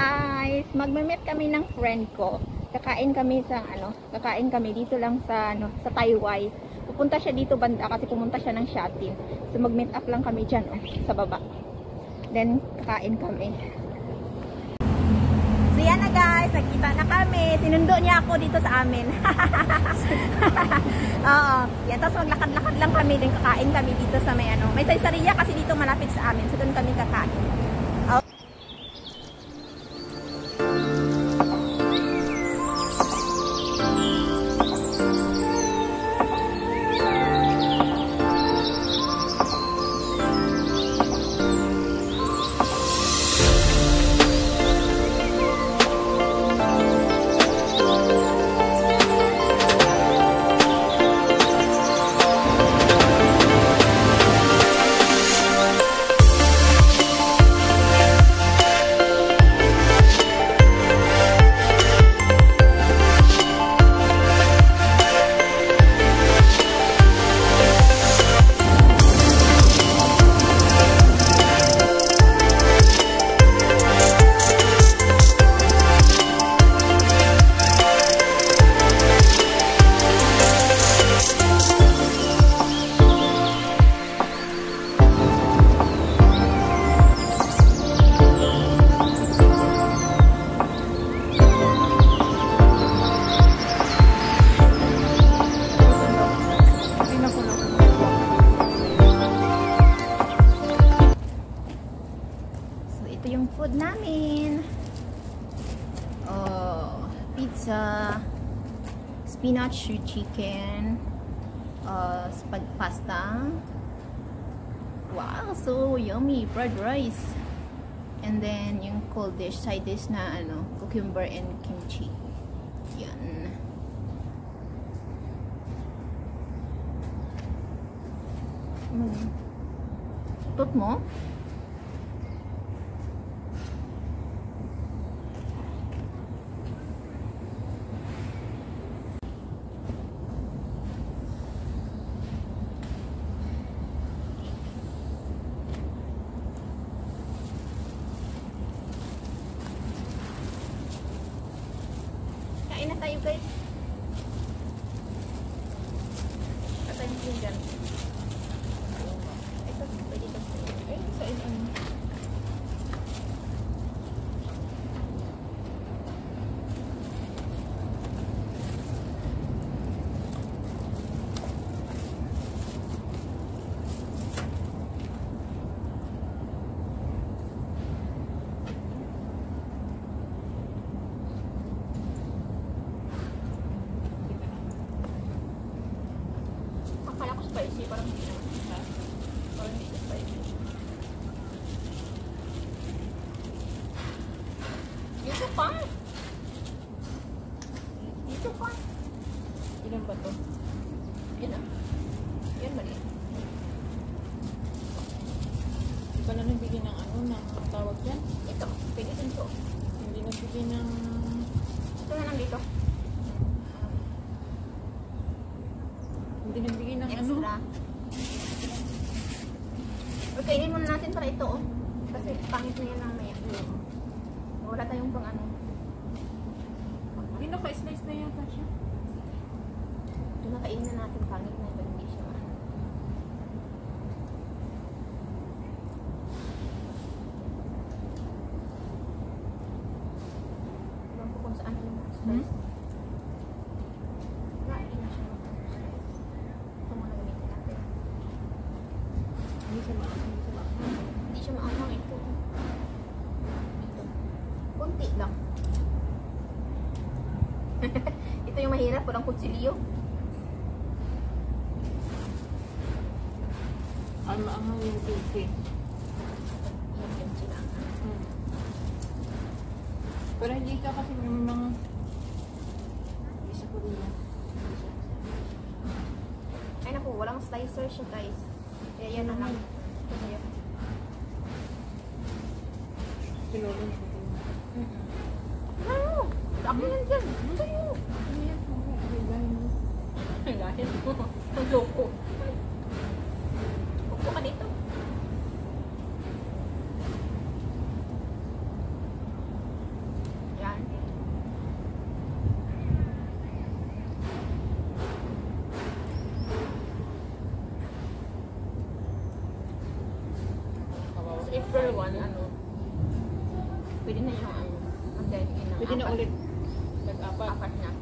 guys, magme-meet kami ng friend ko. Kakain kami dito lang sa sa Taiwan. Pupunta siya dito banda kasi pumunta siya ng Shatin. So mag-meet up lang kami diyan sa baba. Then kakain kami. So yan na guys, nagkita na kami. Sinundo niya ako dito sa amin. Oo. Yan, tapos maglakad-lakad lang kami, then kakain kami dito sa may may Saysariya kasi dito malapit sa amin. So doon kami kakain. Food namin. Pizza, spinach chicken, pasta. Wow, so yummy. Fried rice. And then yung cold dish, side dish na cucumber and kimchi. Yan. Tot mo? Kain na tayo guys. Katayin ko dyan. Ito, pwede ito. Ay, sa ilan. Spicy, parang hindi naman. Parang hindi spicy. Dito pa! Dito pa! Ilan ba to? Yan ah. Yan mali. Hindi pala nagbigay ng ng tawag dyan? Ito, pwede din to. Hindi nagbigay ng... Ito na lang dito. Hindi nagbigay ng extra. Okay, kainin muna natin para ito kasi pangit na yan lang maya. Wala tayong pang Hindi naka-slice na yata siya. Ito na kainin na natin, pangit na ito, hindi siya Alam ko kung saan yung slice. Hindi siya maanghang ito. Kunti lang. Ito yung mahirap, walang kutsilyo. Maanghang yung kimchi. Yung kimchi lang. Pero hindi ka kasi yung mga isa ko rin yan. Ay naku, walang slicer siya guys. Kaya yan na lang. Ito yun. Sinulong ko din. Ano? Dami yan dyan. Ito yun. Ano yan? Ay, dahil mo. Ang loko. Upo ka dito. one, ano, pwede na yung ano, ang dahil na Pwede na ulit. Nag-apat. apat na.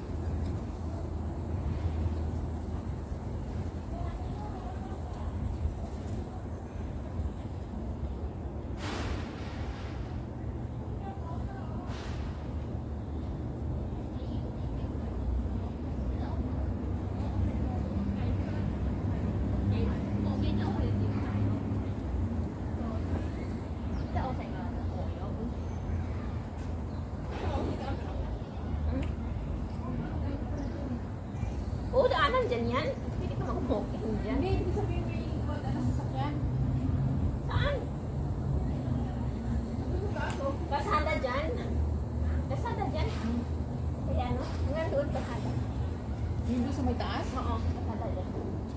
Oo, daanan dyan yan. Pwede ka mag-walking dyan. Hindi, hindi sabihin may ikot na sasakyan. Saan? Kasada dyan. Kasada dyan. Kaya ano? Hanggang doon kasada. Yung doon sa may taas? Oo, kasada dyan.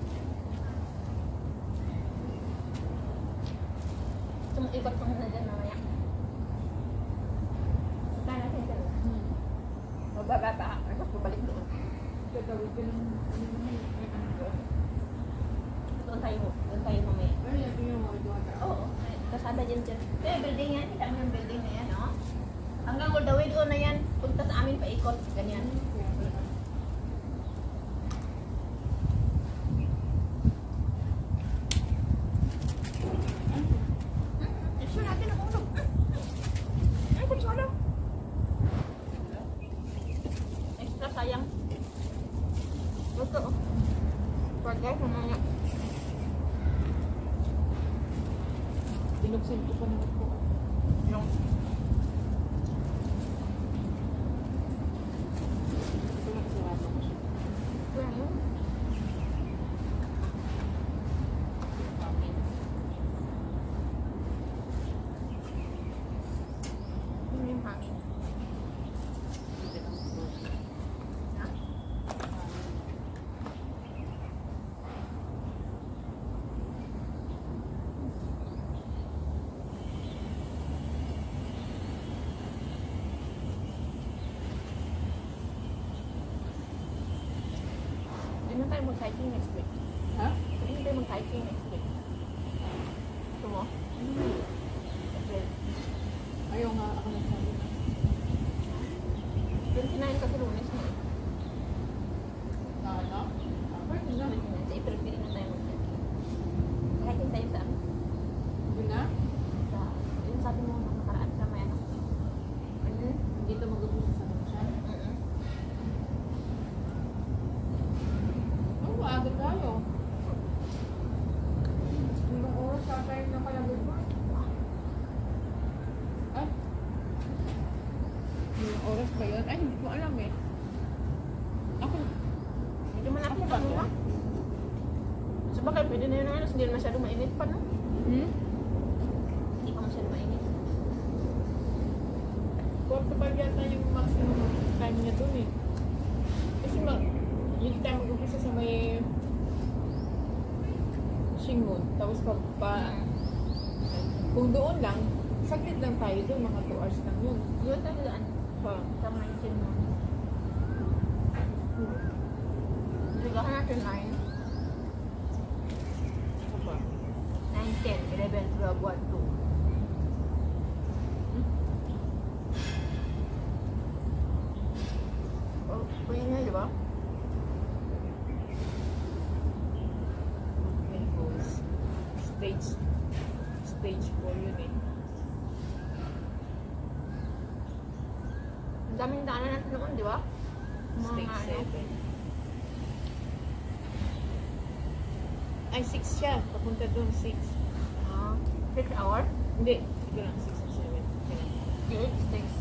Ikot mo na dyan mamaya. Punta natin dyan. Magbaba pa. Tapos babalik doon. Gagawin ko ng Doon tayo mamaya. Ano yan? Tingnan mo, ito ata. Oo, kasada dyan dyan. Kaya building yan, kita mo yung building na yan, no? Hanggang all the way doon na yan. Punta sa amin paikot, ganyan. Kaya pala. Extra natin ang ulo. Ay, kung sala. Extra sayang. Ito, oh. Pagay, mamaya. Binuksan ko pa naman po. Yung Ito na kasarado ko siya. yung hangin. Ha? Hindi na tayo mag-hiking next week. Ha? Hindi na tayo mag-hiking next week. Gusto mo? April. Ayaw nga ako nagsabi. 29 kasi lunes na. Na ano? Pwede na. 29 sa April, pili na tayo mag-hiking. Hiking tayo sa Yun na? sa yung sabi mo nung nakaraan sa may anak. Dito mag-umpisa sa siya. Oh, maaga tayo. Ilang oras sa tayo na kalagod mo? Ay? Ilang oras ba yun? Ay, hindi ko alam eh. Ako, Medyo malapit Ako pa ba nila. So baka pwede na yun ang hindi na masyado mainit pa, no? hmm? Hindi pa masyado mainit. 45 yata yung maximum time niya dun eh. Kasi hindi tayo mag-umpisa sa may Shingon. Tapos kung doon lang, saglit lang tayo doon, mga 2 hours lang yun. Yun tayo daan. Ha? Sa mansion mo. Ligahan natin 9, Ano ba? 9, 10, 11, 12, 1, 2. Oh, kuya nga, di ba? Menopause. Stage 4 yun eh. Ang daming daanan natin noon, di ba? Stage Mga ano. 7. Ay, 6 siya. Papunta doon, 6. 6 hour? Hindi. Sige lang, 6 or 7. Kailan? 8, 6.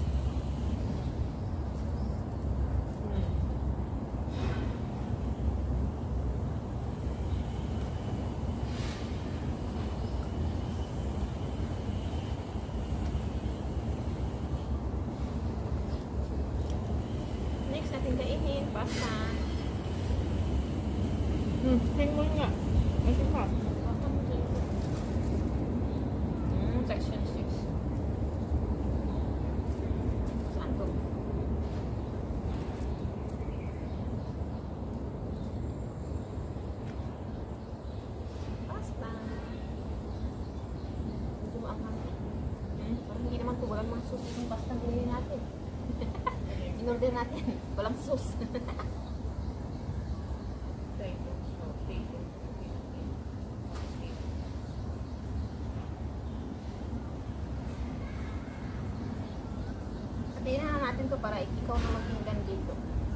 Next natin kainin, pasta. Hang mo nga. Kasi pa. Section 6. Saan to? Pasta. Medyo maanghang. sauce itong pasta binili natin. In-order natin. Walang sauce. Patayin na natin to para ikaw na magpinggan dito.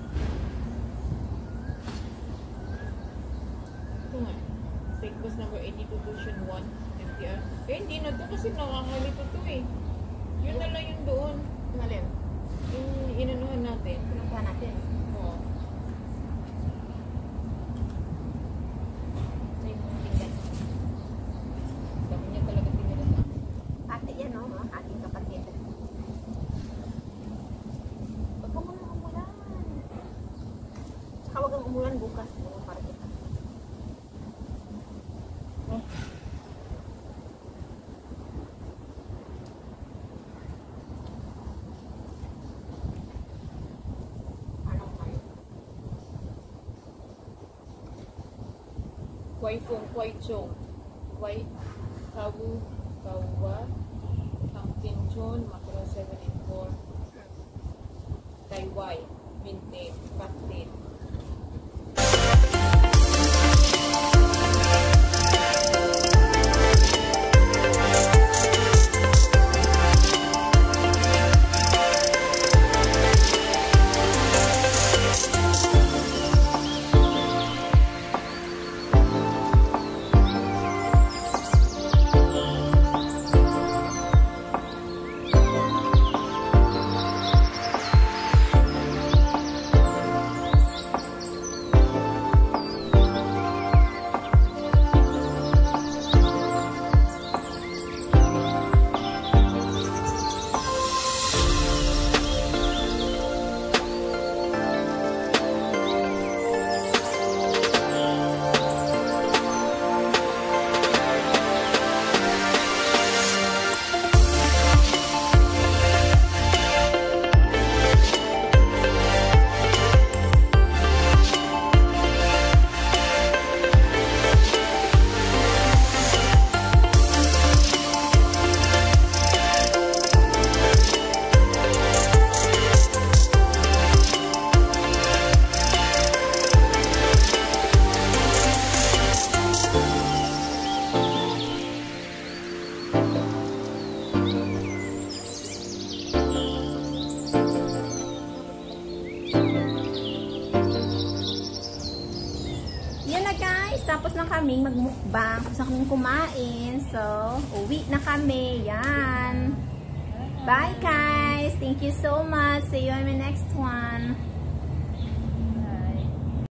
Ito nga. Take bus number 82 Tuition 1, MTR. Eh, hindi na to kasi nakakalito to eh. Yun na lang yung doon. Ngayon, Yung inanuhan natin. pinuntahan natin. Oo. Ito yung pinggan. Dami niya talaga tinila sa akin. Ate yan, no? Mga ating kapatid. Huwag ka muna umulan. Tsaka huwag kang umulan bukas. Para kita. Kway Fong, Kway Chong, Kway Kawu, Kawa, Ang Tinchon, Makro 7 and 4, Taiwai, Minte, Patin. Yan na guys, tapos na kaming magmukbang. Tapos na kaming kumain. So, uwi na kami. Yan. Bye guys. Thank you so much. See you on my next one.